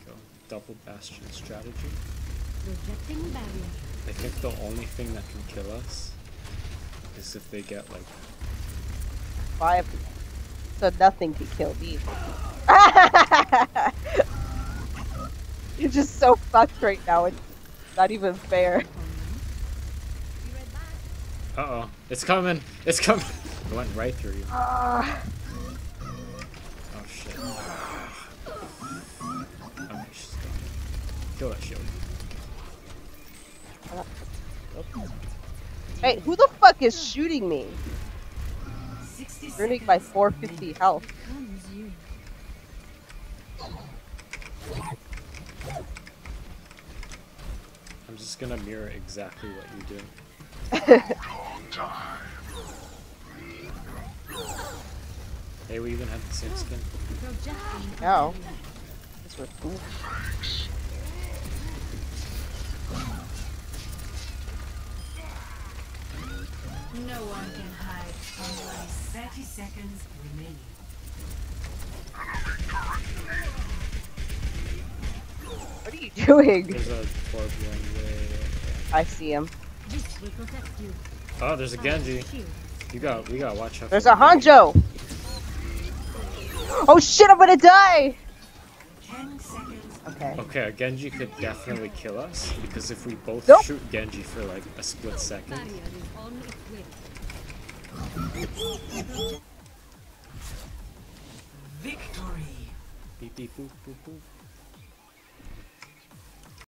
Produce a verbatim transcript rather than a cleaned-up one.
go. Double Bastion strategy. Projecting barrier. I think the only thing that can kill us is if they get like Five. So nothing can kill me. You're just so fucked right now. It's not even fair. uh oh, it's coming! It's coming! It went right through you. Uh, Oh shit. Okay, she's gone. Kill that shield. hey, who the fuck is shooting me? Ruining my four fifty health. Comes you. I'm just gonna mirror exactly what you do. Hey, we even have the same skin. Projecting No. This was cool. No one can hide from my thirty seconds remaining. What are you doing? There's a orb one way. I see him. This will protect you. Oh, there's a Genji. Shield. You got, we gotta watch out. There's for a Hanjo! Oh shit, I'm gonna die! Ten seconds. Okay. Okay, a Genji could definitely kill us because if we both Nope. shoot Genji for like a split second. Barrier is on its way. Victory. Beep beep boop boop boop.